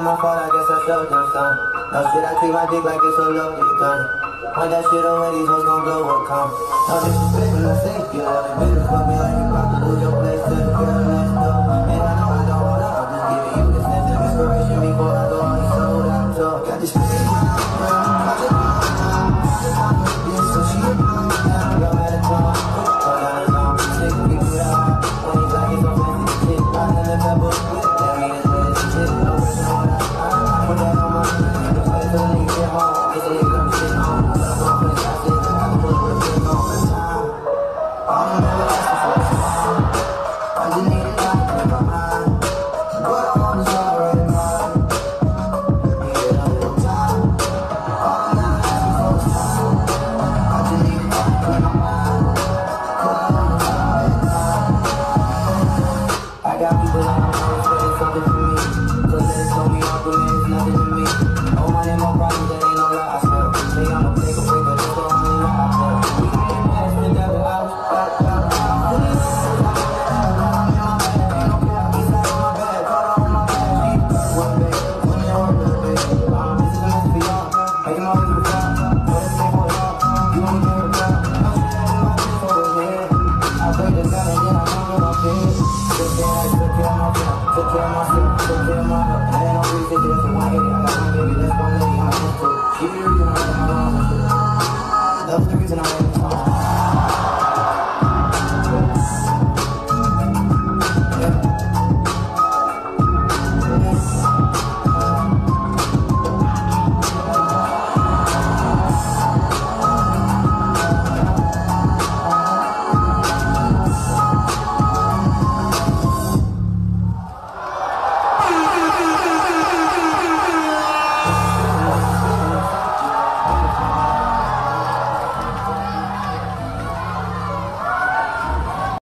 my fault, I guess I showed them some. No shit, I treat my dick like it's a loaded gun. Want that shit already, so it's gon' go what come. No disrespect when I say you all the bitches fuck me like you about to lose your place to the girl next door. And I know I don't wanna, I'm just giving you this sense of inspiration before I go on these sold out tour. Got this shit, so she a go at a time. Go down the zone, sick people out. When he's like it's so fancy, shit. I in the pebble, that mean it's red as shit. No person on that. I put that on my mind. Just wait till the nigga get home. Get the nigga up shit home. Love on for the shot shit. I can put it shit on for time. All the never asking for the time. I just need a lot in my mind. What I want is already mine. Need a little time. All the never asking for the time. I just need a lot in my mind. What I want is already mine. I got people that I'm always waiting something for me. Cause they told me all good man is nothing to me. No money, more problems, that ain't no lie, I swear. They I'ma take a break, but it's the only lie I tell. We can't pass the devil out. That's the reason I'm